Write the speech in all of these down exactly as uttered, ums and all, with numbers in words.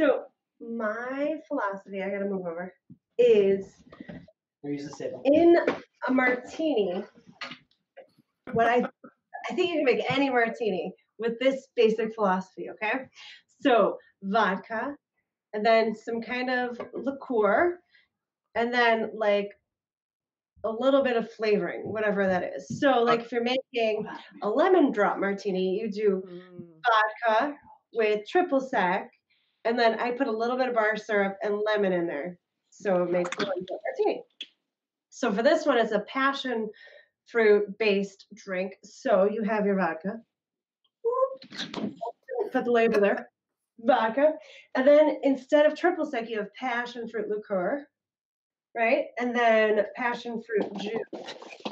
So my philosophy, I gotta move over, is in a martini. What I I think you can make any martini with this basic philosophy. Okay, so vodka, and then some kind of liqueur, and then like a little bit of flavoring, whatever that is. So, like if you're making a lemon drop martini, you do vodka with triple sec, and then I put a little bit of bar syrup and lemon in there, so it makes a lemon drop martini. So for this one, it's a passion fruit based drink. So you have your vodka. Put the label there. Vodka. And then instead of triple sec, you have passion fruit liqueur, right? And then passion fruit juice.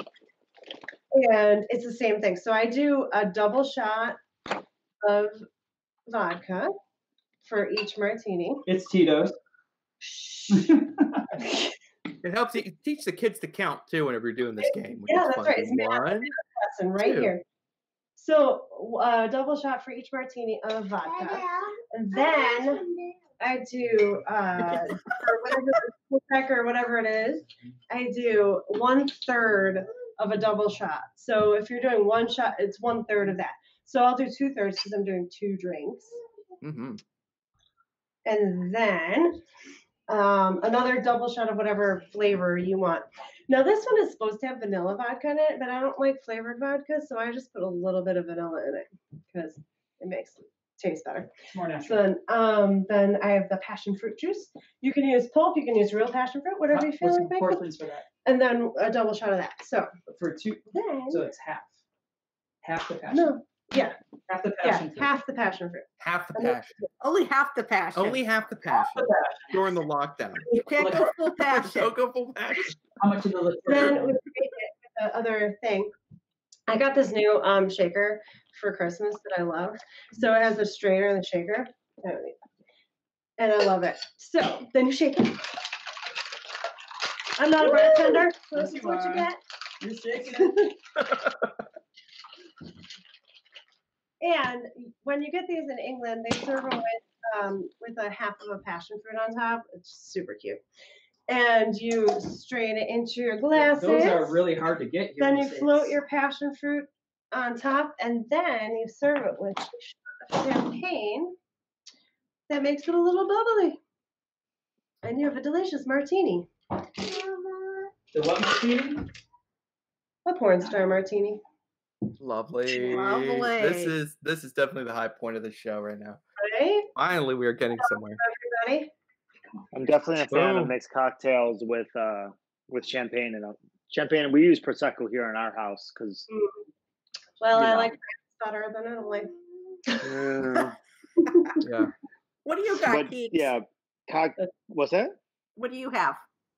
And it's the same thing. So I do a double shot of vodka for each martini. It's Tito's. It helps you teach the kids to count too whenever you're doing this game. Yeah, that's fun. right. It's One, lesson right two. here. So a uh, double shot for each martini of vodka, and then I do uh, or whatever or whatever it is. I do one third of a double shot. So if you're doing one shot, it's one third of that. So I'll do two thirds because I'm doing two drinks, Mm-hmm. and then um, another double shot of whatever flavor you want. Now this one is supposed to have vanilla vodka in it, but I don't like flavored vodka, so I just put a little bit of vanilla in it because it makes it taste better. More natural. So then, um, then I have the passion fruit juice. You can use pulp, you can use real passion fruit, whatever you feel What's like the making. portions for that? And then a double shot of that. So For two, then, so it's half. Half the passion. no, yeah, Half the yeah, passion. fruit. half the passion fruit. Half the And then- passion. Only half the passion. Only half the passion during the lockdown. You can't go full passion. Don't go full passion. How much of the liquor? Then we make it with the other thing. I got this new um shaker for Christmas that I love. So it has a strainer and a shaker. I don't need that. And I love it. So then you shake it. I'm not a bartender, so this Yes, is you what you are. get. You're shaking it. And when you get these in England, they serve them with um, with a half of a passion fruit on top. It's super cute. And you strain it into your glasses. Those are really hard to get here. Then in you the States. float your passion fruit on top, and then you serve it with champagne that makes it a little bubbly. And you have a delicious martini. The what martini? A porn star martini. Lovely. Lovely. This is this is definitely the high point of the show right now. Right? Finally, we are getting somewhere. Everybody? I'm definitely a fan Boom. of mixed cocktails with uh with champagne and uh, champagne. We use prosecco here in our house because Well, You I know. like France better than Italy. uh, Yeah. What do you got, but Keeks? yeah, cock. What's that? What do you have?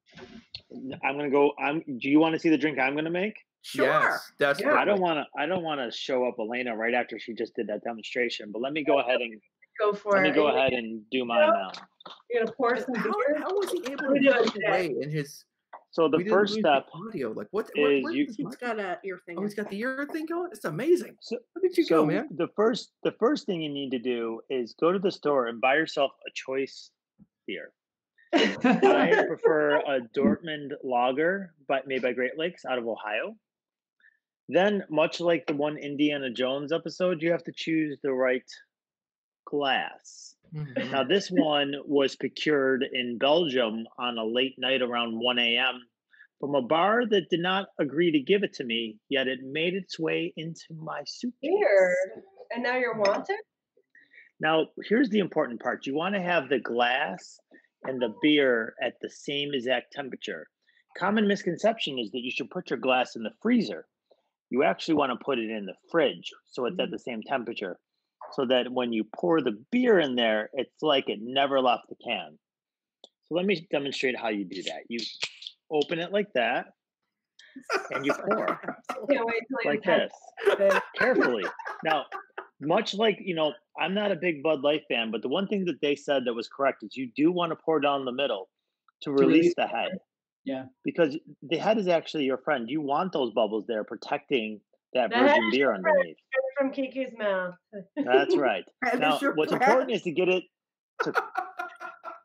I'm gonna go. I'm. Do you want to see the drink I'm gonna make? Sure. Yes, desperately. I don't want to. I don't want to show up Elena right after she just did that demonstration. But let me go ahead and Go for let it. me go Are you ahead and do mine now. You're gonna pour some How, beer? how was he able We to do get it away in his? So the we didn't first lose step the audio. Like what? what is where you- does He's Mike- got a ear thing. Oh, he's got the ear thing going. It's amazing. So, Look at you so go, man. the first the first thing you need to do is go to the store and buy yourself a choice beer. I prefer a Dortmund Lager, but made by Great Lakes out of Ohio. Then, much like the one Indiana Jones episode, you have to choose the right glass. Mhm. Now, this one was procured in Belgium on a late night around one a.m. from a bar that did not agree to give it to me, yet it made its way into my suitcase. Weird. And now you're wanted? Now, here's the important part. You want to have the glass and the beer at the same exact temperature. Common misconception is that you should put your glass in the freezer. You actually want to put it in the fridge so it's at the same temperature, so that when you pour the beer in there, it's like it never left the can. So let me demonstrate how you do that. You open it like that, and you pour Can't wait till like you this, carefully. Now, much like, you know, I'm not a big Bud Light fan, but the one thing that they said that was correct is you do want to pour down the middle to release release the head. Yeah. Because the head is actually your friend. You want those bubbles there protecting that The head virgin is beer your friend. underneath. From Kiki's mouth. That's right. That Now, is your what's friend. important is to get it to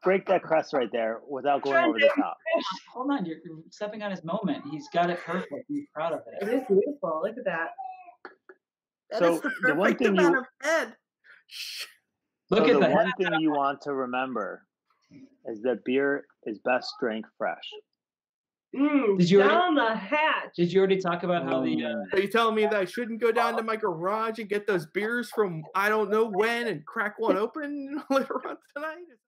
break that crust right there without going over the top. Hold on, you're, you're stepping on his moment. He's got it perfect. He's proud of It it. is beautiful. Look at that. That So is the the one perfect thing amount you- of head. Shh. Look so at the the one head. thing you want to remember is that beer is best drank fresh. Mm, Did you already- down the hatch. Did you already talk about how the? Uh, Mm. Are you telling me that I shouldn't go down to my garage and get those beers from I don't know when and crack one open later on tonight?